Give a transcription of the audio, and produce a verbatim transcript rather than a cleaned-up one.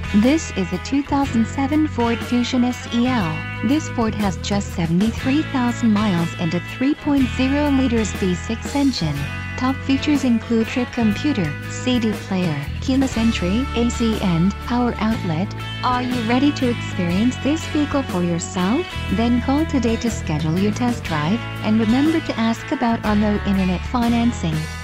This is a two thousand seven Ford Fusion S E L. This Ford has just seventy-three thousand miles and a three point oh liters V six engine. Top features include trip computer, C D player, keyless entry, A C and power outlet. Are you ready to experience this vehicle for yourself? Then call today to schedule your test drive, and remember to ask about our low internet financing.